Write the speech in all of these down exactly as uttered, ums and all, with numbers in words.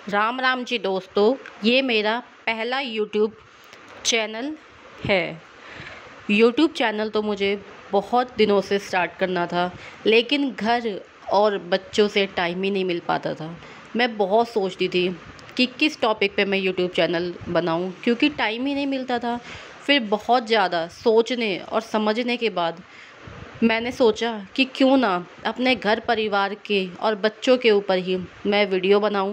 राम राम जी दोस्तों, ये मेरा पहला यूट्यूब चैनल है। यूट्यूब चैनल तो मुझे बहुत दिनों से स्टार्ट करना था, लेकिन घर और बच्चों से टाइम ही नहीं मिल पाता था। मैं बहुत सोचती थी कि किस टॉपिक पे मैं यूट्यूब चैनल बनाऊं, क्योंकि टाइम ही नहीं मिलता था। फिर बहुत ज़्यादा सोचने और समझने के बाद मैंने सोचा कि क्यों ना अपने घर परिवार के और बच्चों के ऊपर ही मैं वीडियो बनाऊं।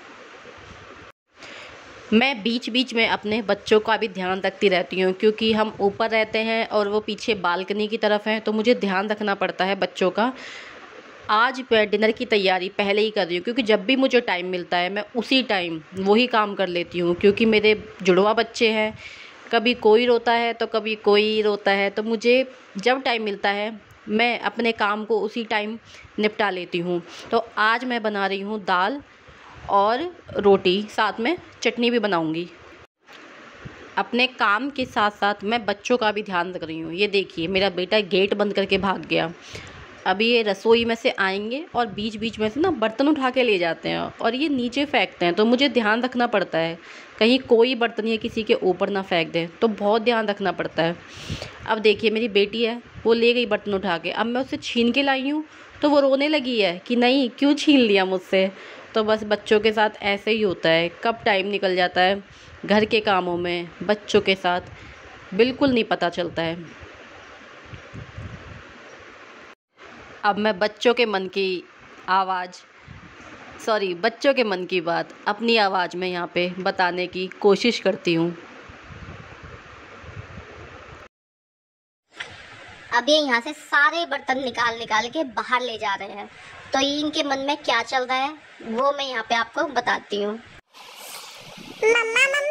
मैं बीच बीच में अपने बच्चों का भी ध्यान रखती रहती हूँ, क्योंकि हम ऊपर रहते हैं और वो पीछे बालकनी की तरफ हैं, तो मुझे ध्यान रखना पड़ता है बच्चों का। आज मैं डिनर की तैयारी पहले ही कर रही हूँ, क्योंकि जब भी मुझे टाइम मिलता है मैं उसी टाइम वही काम कर लेती हूँ, क्योंकि मेरे जुड़वा बच्चे हैं। कभी कोई रोता है तो कभी कोई रोता है, तो मुझे जब टाइम मिलता है मैं अपने काम को उसी टाइम निपटा लेती हूँ। तो आज मैं बना रही हूँ दाल और रोटी, साथ में चटनी भी बनाऊंगी। अपने काम के साथ साथ मैं बच्चों का भी ध्यान रख रही हूँ। ये देखिए, मेरा बेटा गेट बंद करके भाग गया। अभी ये रसोई में से आएंगे और बीच बीच में से ना बर्तन उठा के ले जाते हैं और ये नीचे फेंकते हैं, तो मुझे ध्यान रखना पड़ता है कहीं कोई बर्तन या किसी के ऊपर ना फेंक दें, तो बहुत ध्यान रखना पड़ता है। अब देखिए, मेरी बेटी है, वो ले गई बर्तन उठा के। अब मैं उससे छीन के लाई हूँ तो वो रोने लगी है कि नहीं, क्यों छीन लिया मुझसे। तो बस बच्चों के साथ ऐसे ही होता है, कब टाइम निकल जाता है घर के कामों में, बच्चों के साथ बिल्कुल नहीं पता चलता है। अब मैं बच्चों के मन की आवाज़ सॉरी बच्चों के मन की बात अपनी आवाज़ में यहाँ पे बताने की कोशिश करती हूँ। अब ये यहाँ से सारे बर्तन निकाल निकाल के बाहर ले जा रहे हैं, तो इनके मन में क्या चल रहा है वो मैं यहाँ पे आपको बताती हूँ। मम्मा